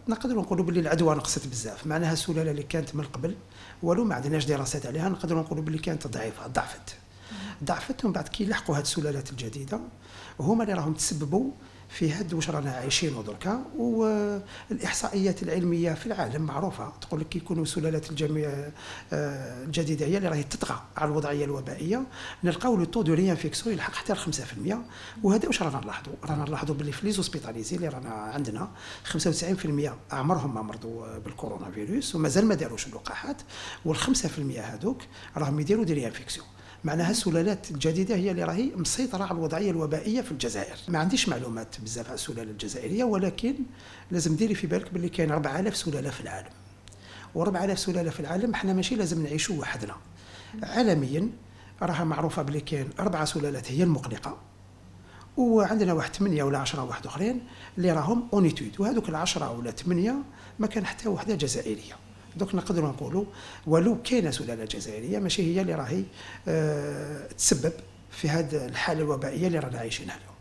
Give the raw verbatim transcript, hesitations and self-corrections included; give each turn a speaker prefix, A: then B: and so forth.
A: نقدروا نقولوا باللي العدوى نقصت بزاف، معناها السلاله اللي كانت من قبل ولو ما عندناش دراسات عليها نقدروا نقولوا باللي كانت ضعيفه، ضعفت ضعفت ومن بعد كي لحقوا هاد السلالات الجديده هما اللي راهم تسببوا في هاد واش رانا عايشينه دركا. والاحصائيات العلميه في العالم معروفه تقول لك كي يكونوا سلالات الجميع الجديده هي اللي راهي تطغى على الوضعيه الوبائيه، نلقاو لو طو دو ريانفيكسيون يلحق حتى ل خمسة في المية. وهذا واش رانا نلاحظوا؟ رانا نلاحظوا باللي في لي زوسبيتاليزي اللي رانا عندنا خمسة وتسعين في المية عمرهم ما مرضوا بالكورونا فيروس ومازال ما داروش اللقاحات، والخمسة في المية هذوك راهم يديروا دي ريانفيكسيون. معناها السلالات الجديده هي اللي راهي مسيطره على الوضعيه الوبائيه في الجزائر. ما عنديش معلومات بزاف على السلاله الجزائريه، ولكن لازم ديري في بالك باللي كاين أربعة آلاف سلاله في العالم، و4000 سلاله في العالم احنا ماشي لازم نعيشوا وحدنا. عالميا راها معروفه باللي كاين اربع سلالات هي المقلقه، وعندنا واحد ثمانيه ولا عشرة واحد اخرين اللي راهم اونيتود، وهذوك العشرة ولا ثمانيه ما كان حتى وحده جزائريه. دوك نقدروا نقولوا ولو كاينه سلاله جزائريه ماشي هي اللي راهي أه تسبب في هذه الحاله الوبائيه اللي رانا عايشينها اليوم.